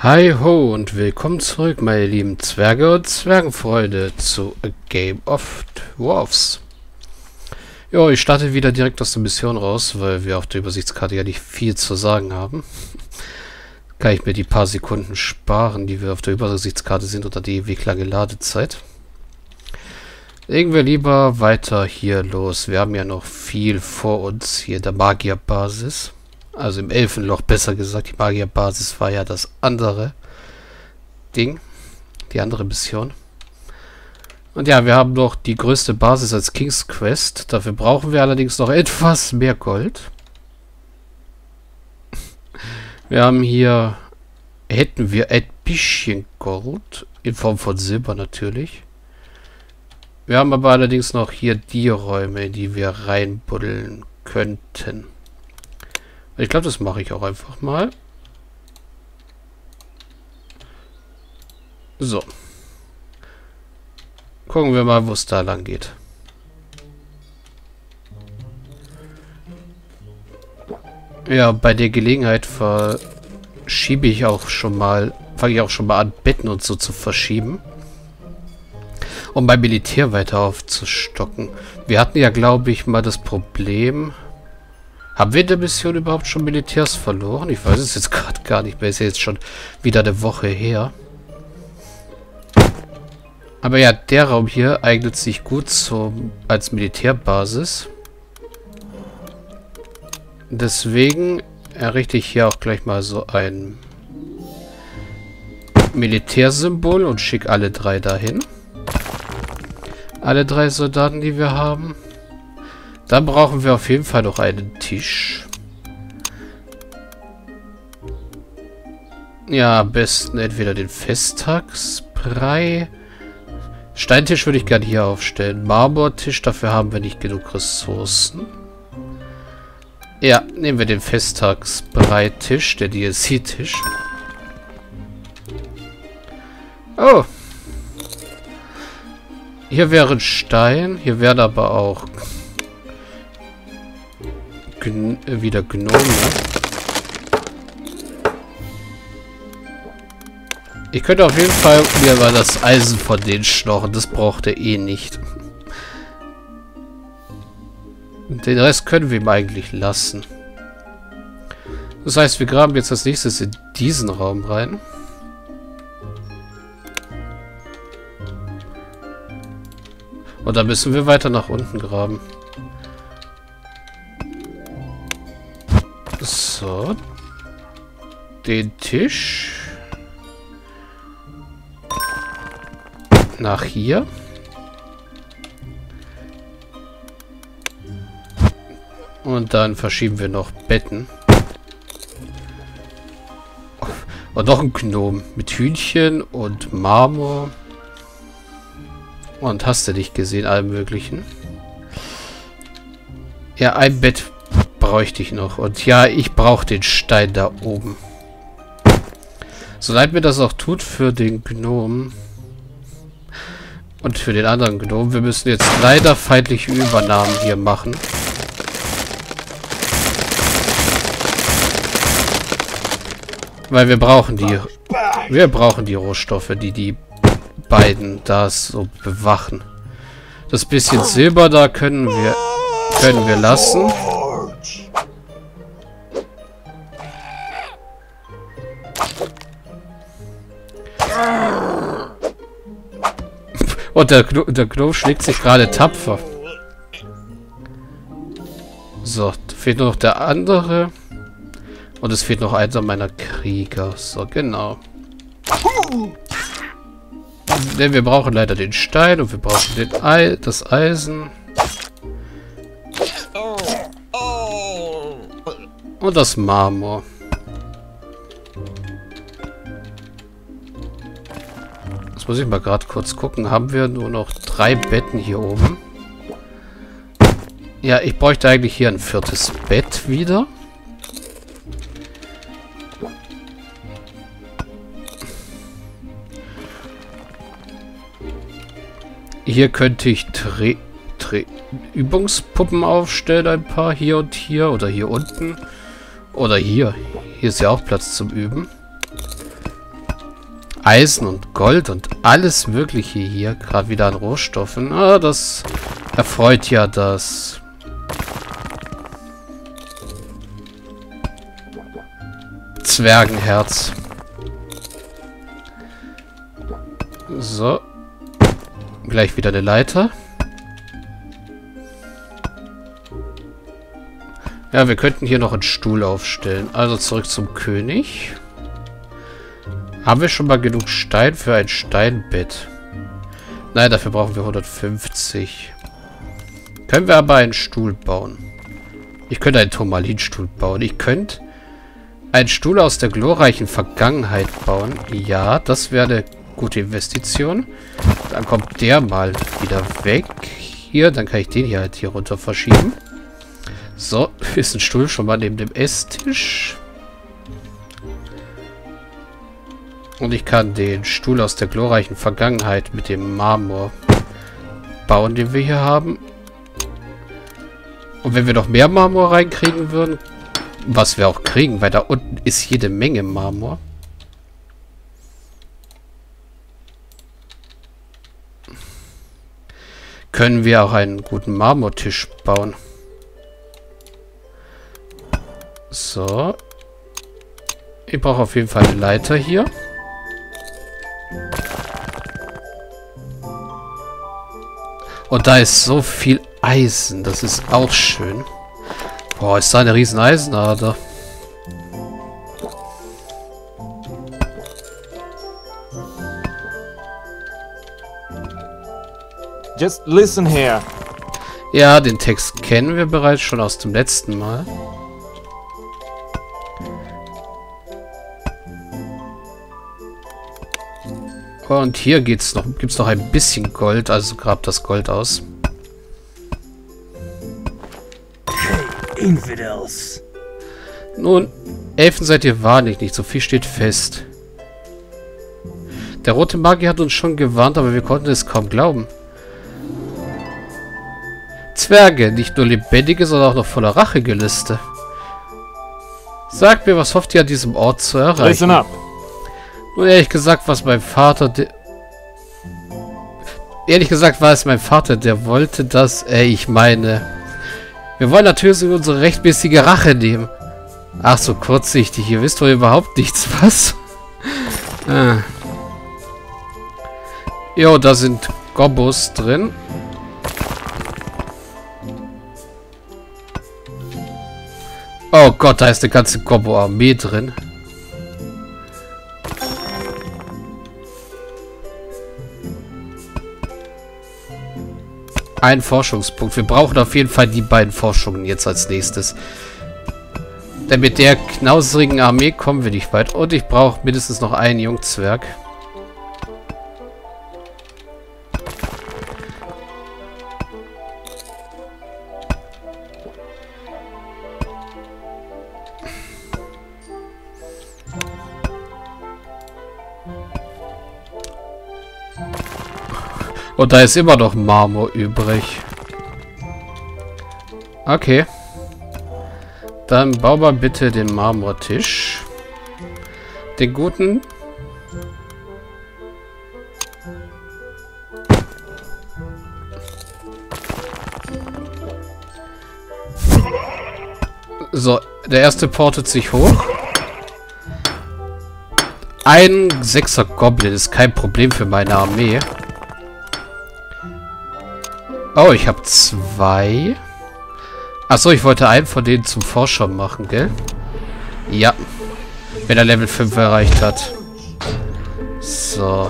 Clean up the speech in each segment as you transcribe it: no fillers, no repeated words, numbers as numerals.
Hi ho und willkommen zurück, meine lieben Zwerge und Zwergenfreunde, zu A Game of Dwarfs. Jo, ich starte wieder direkt aus der Mission raus, weil wir auf der Übersichtskarte ja nicht viel zu sagen haben. Kann ich mir die paar Sekunden sparen, die wir auf der Übersichtskarte sind, oder die ewig lange Ladezeit. Legen wir lieber weiter hier los. Wir haben ja noch viel vor uns hier in der Magierbasis. Also im Elfenloch, besser gesagt. Die Magierbasis war ja das andere Ding. Die andere Mission. Und ja, wir haben noch die größte Basis als King's Quest. Dafür brauchen wir allerdings noch etwas mehr Gold. Wir haben hier... Hätten wir ein bisschen Gold. In Form von Silber natürlich. Wir haben aber allerdings noch hier die Räume, in die wir reinbuddeln könnten. Ich glaube, das mache ich auch einfach mal. So. Gucken wir mal, wo es da lang geht. Ja, bei der Gelegenheit fange ich auch schon mal an, Betten und so zu verschieben. Um beim Militär weiter aufzustocken. Wir hatten ja, glaube ich, mal das Problem... Haben wir in der Mission überhaupt schon Militärs verloren? Ich weiß es jetzt gerade gar nicht mehr. Ist ja jetzt schon wieder eine Woche her. Aber ja, der Raum hier eignet sich gut als Militärbasis. Deswegen errichte ich hier auch gleich mal so ein Militärsymbol und schicke alle drei dahin. Alle drei Soldaten, die wir haben. Dann brauchen wir auf jeden Fall noch einen Tisch. Ja, am besten entweder den Festtagsbrei. Steintisch würde ich gerne hier aufstellen. Marmortisch, dafür haben wir nicht genug Ressourcen. Ja, nehmen wir den Festtagsbrei-Tisch, der DLC-Tisch. Oh. Hier wäre ein Stein, hier wären aber auch... wieder Gnome. Ich könnte auf jeden Fall mir mal das Eisen von denen schnorren. Das braucht er eh nicht. Den Rest können wir ihm eigentlich lassen. Das heißt, wir graben jetzt als nächstes in diesen Raum rein. Und dann müssen wir weiter nach unten graben. So. Den Tisch. Nach hier. Und dann verschieben wir noch Betten. Und noch ein Gnom mit Hühnchen und Marmor. Und hast du nicht gesehen, allem möglichen. Ja, ein Bett bräuchte ich noch. Und ja, ich brauche den Stein da oben. So leid mir das auch tut für den Gnom. Und für den anderen Gnom. Wir müssen jetzt leider feindliche Übernahmen hier machen. Weil wir brauchen die... Wir brauchen die Rohstoffe, die beiden da so bewachen. Das bisschen Silber da können wir lassen. Und der Gnome schlägt sich gerade tapfer. So, da fehlt nur noch der andere. Und es fehlt noch einer meiner Krieger. So, genau. Denn wir brauchen leider den Stein und wir brauchen das Eisen. Und das Marmor. Jetzt muss ich mal gerade kurz gucken. Haben wir nur noch 3 Betten hier oben? Ja, ich bräuchte eigentlich hier ein 4. Bett wieder. Hier könnte ich Übungspuppen aufstellen, ein paar hier und hier oder hier unten. Oder hier. Hier ist ja auch Platz zum Üben. Eisen und Gold und alles Mögliche hier. Gerade wieder an Rohstoffen. Ah, das erfreut ja das Zwergenherz. So. Gleich wieder eine Leiter. Ja, wir könnten hier noch einen Stuhl aufstellen. Also zurück zum König. Haben wir schon mal genug Stein für ein Steinbett? Nein, dafür brauchen wir 150. Können wir aber einen Stuhl bauen. Ich könnte einen Turmalinstuhl bauen. Ich könnte einen Stuhl aus der glorreichen Vergangenheit bauen. Ja, das wäre eine gute Investition. Dann kommt der mal wieder weg. Hier, dann kann ich den hier halt hier runter verschieben. So, ist ein Stuhl schon mal neben dem Esstisch. Und ich kann den Stuhl aus der glorreichen Vergangenheit mit dem Marmor bauen, den wir hier haben. Und wenn wir noch mehr Marmor reinkriegen würden, was wir auch kriegen, weil da unten ist jede Menge Marmor. Können wir auch einen guten Marmortisch bauen. So. Ich brauche auf jeden Fall eine Leiter hier. Und da ist so viel Eisen. Das ist auch schön. Boah, ist da eine riesen Eisenader. Just listen here. Ja, den Text kennen wir bereits schon aus dem letzten Mal. Und hier gibt's noch ein bisschen Gold, also grab das Gold aus. Infidels. Nun, Elfen seid ihr wahrlich nicht, so viel steht fest. Der rote Magier hat uns schon gewarnt, aber wir konnten es kaum glauben. Zwerge, nicht nur lebendige, sondern auch noch voller Rachegelüste. Sagt mir, was hofft ihr an diesem Ort zu erreichen? Listen up. Nun, ehrlich gesagt, war es mein Vater, der wollte, dass ich meine... Wir wollen natürlich unsere rechtmäßige Rache nehmen. Ach, so kurzsichtig. Ihr wisst doch überhaupt nichts, was? Jo, da sind Gobbos drin. Oh Gott, da ist eine ganze Gobbo-Armee drin. Ein Forschungspunkt. Wir brauchen auf jeden Fall die beiden Forschungen jetzt als nächstes. Denn mit der knauserigen Armee kommen wir nicht weit. Und ich brauche mindestens noch einen Jungzwerg. Und da ist immer noch Marmor übrig. Okay. Dann bau mal bitte den Marmortisch. Den guten. So, der erste portet sich hoch. Ein 6er Goblin ist kein Problem für meine Armee. Oh, ich habe 2. Achso, ich wollte einen von denen zum Forscher machen, gell? Ja. Wenn er Level 5 erreicht hat. So.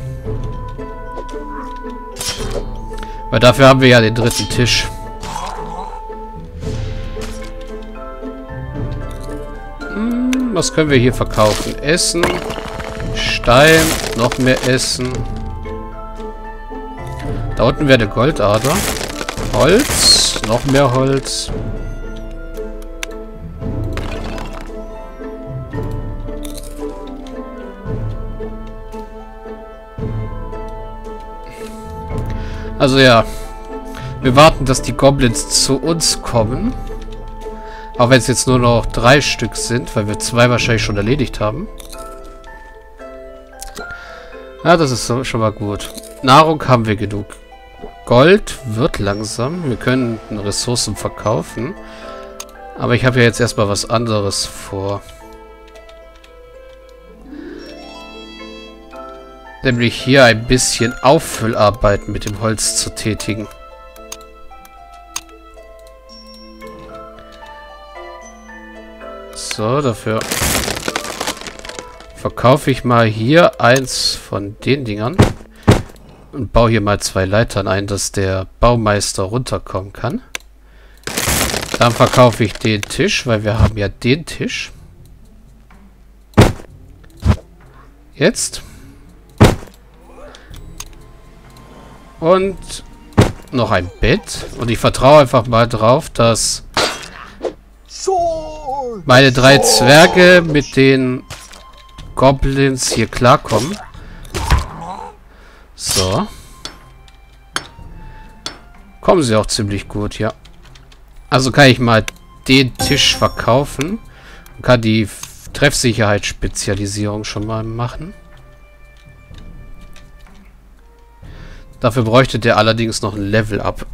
Weil dafür haben wir ja den dritten Tisch. Was können wir hier verkaufen? Essen. Stein. Noch mehr Essen. Da unten wäre eine Goldader. Holz. Noch mehr Holz. Also ja. Wir warten, dass die Goblins zu uns kommen. Auch wenn es jetzt nur noch 3 Stück sind, weil wir 2 wahrscheinlich schon erledigt haben. Ja, das ist so, schon mal gut. Nahrung haben wir genug. Gold wird langsam. Wir können Ressourcen verkaufen. Aber ich habe ja jetzt erstmal was anderes vor. Nämlich hier ein bisschen Auffüllarbeiten mit dem Holz zu tätigen. So, dafür verkaufe ich mal hier eins von den Dingern. Und baue hier mal 2 Leitern ein, dass der Baumeister runterkommen kann. Dann verkaufe ich den Tisch, weil wir haben ja den Tisch. Jetzt. Und noch ein Bett. Und ich vertraue einfach mal drauf, dass meine 3 Zwerge mit den Goblins hier klarkommen. So. Kommen sie auch ziemlich gut, ja. Also kann ich mal den Tisch verkaufen. Und kann die Treffsicherheitsspezialisierung schon mal machen. Dafür bräuchte der allerdings noch ein Level-Up.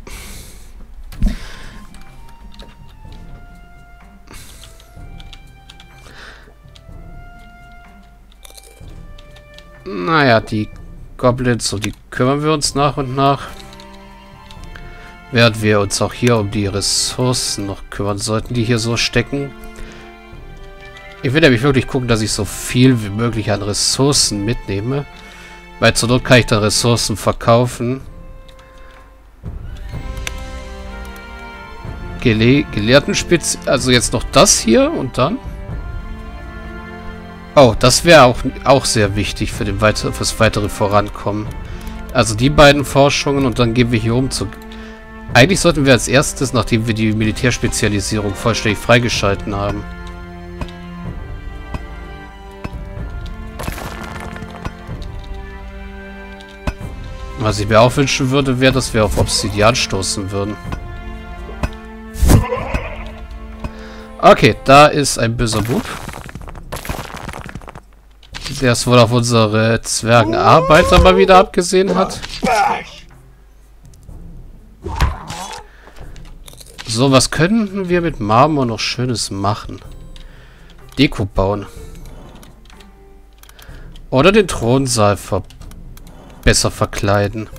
Naja, die Goblins, um die kümmern wir uns nach und nach. Während wir uns auch hier um die Ressourcen noch kümmern sollten, die hier so stecken. Ich will nämlich wirklich gucken, dass ich so viel wie möglich an Ressourcen mitnehme. Weil zur Not kann ich dann Ressourcen verkaufen. Gelehrtenspitz, also jetzt noch das hier und dann. Oh, das wäre auch sehr wichtig für fürs weitere Vorankommen. Also die beiden Forschungen und dann gehen wir hier um zu... Eigentlich sollten wir als erstes, nachdem wir die Militärspezialisierung vollständig freigeschalten haben. Was ich mir auch wünschen würde, wäre, dass wir auf Obsidian stoßen würden. Okay, da ist ein böser Bub. Der es wohl auf unsere Zwergenarbeiter mal wieder abgesehen hat. So, was könnten wir mit Marmor noch Schönes machen? Deko bauen. Oder den Thronsaal besser verkleiden.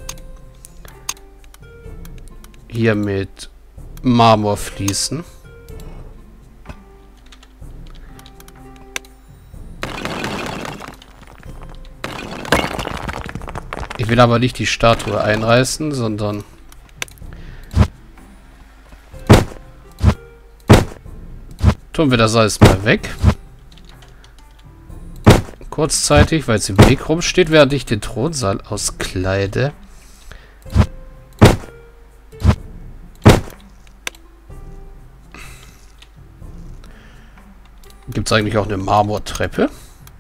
Hier mit Marmorfliesen. Ich will aber nicht die Statue einreißen, sondern tun wir das alles mal weg. Kurzzeitig, weil es im Weg rumsteht, während ich den Thronsaal auskleide. Gibt es eigentlich auch eine Marmortreppe?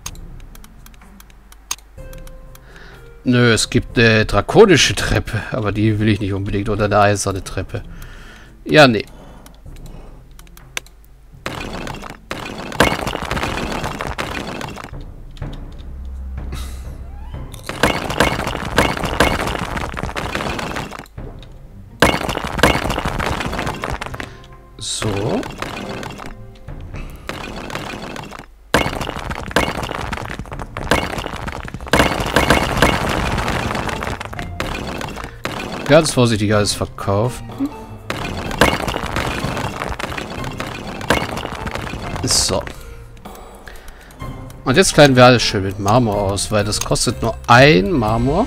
Nö, es gibt eine drakonische Treppe, aber die will ich nicht unbedingt. Oder eine eiserne Treppe. Ja, nee. So. Ganz vorsichtig alles verkaufen. So. Und jetzt kleiden wir alles schön mit Marmor aus, weil das kostet nur ein Marmor.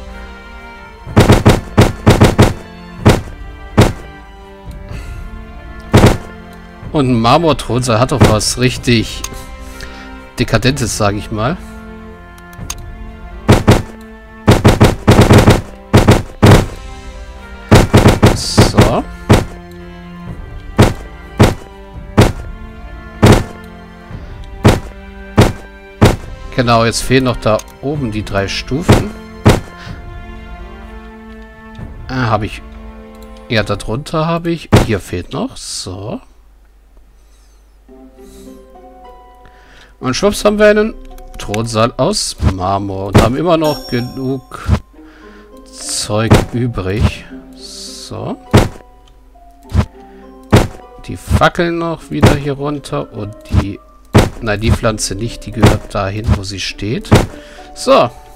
Und ein Marmor-Thronsaal hat doch was richtig Dekadentes, sage ich mal. So. Genau, jetzt fehlen noch da oben die 3 Stufen. Habe ich... Ja, darunter habe ich... Hier fehlt noch. So. Und schwupps haben wir einen Thronsaal aus Marmor und haben immer noch genug Zeug übrig. So. Die Fackeln noch wieder hier runter und die... Nein, die Pflanze nicht, die gehört dahin, wo sie steht. So.